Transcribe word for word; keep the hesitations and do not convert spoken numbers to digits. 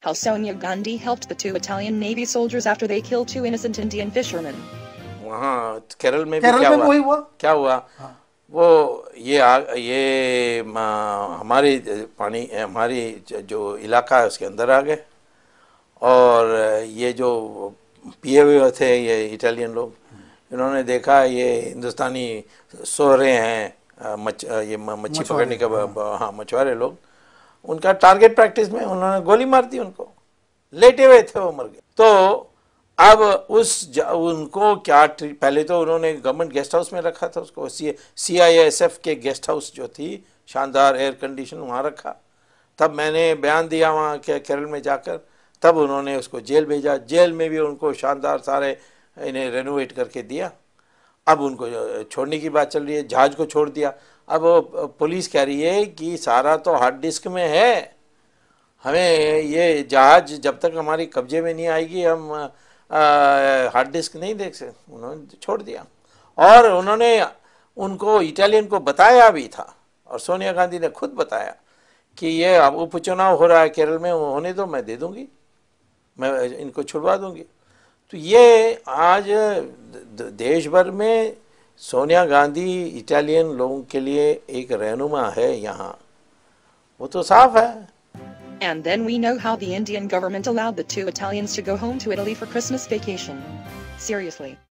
how Sonia Gandhi helped the two Italian Navy soldiers after they killed two innocent Indian fishermen. वहाँ केरल में भी केरल क्या में हुआ? वही हुआ क्या हुआ? हाँ। वो ये आ, ये हमारी पानी हमारी जो इलाका है उसके अंदर आ गए और ये जो पिए हुए थे ये इटालियन लोग, इन्होंने देखा ये हिंदुस्तानी सो रहे हैं, मच ये मच्छी पकड़ने के, हाँ मछुआरे लोग, उनका टारगेट प्रैक्टिस में उन्होंने गोली मार दी, उनको लेटे हुए थे वो मर गए। तो अब उस उनको क्या, पहले तो उन्होंने गवर्नमेंट गेस्ट हाउस में रखा था उसको, C C I S F के गेस्ट हाउस जो थी, शानदार एयर कंडीशन, वहाँ रखा। तब मैंने बयान दिया वहाँ के केरल में जाकर, तब उन्होंने उसको जेल भेजा, जेल में भी उनको शानदार सारे इन्हें रेनोवेट करके दिया। अब उनको छोड़ने की बात चल रही है, जहाज़ को छोड़ दिया। अब पुलिस कह रही है कि सारा तो हार्ड डिस्क में है, हमें ये जहाज़ जब तक हमारी कब्जे में नहीं आएगी हम हार्ड डिस्क नहीं देख सकते। उन्होंने छोड़ दिया और उन्होंने उनको इटालियन को बताया भी था, और सोनिया गांधी ने खुद बताया कि ये अब उपचुनाव हो रहा है केरल में, होने दो, मैं दे दूंगी, मैं इनको छुड़वा दूंगी। तो ये आज देश भर में सोनिया गांधी इटालियन लोगों के लिए एक रहनुमा है यहाँ, वो तो साफ है। And then we know how the Indian government allowed the two Italians to go home to Italy for Christmas vacation. Seriously.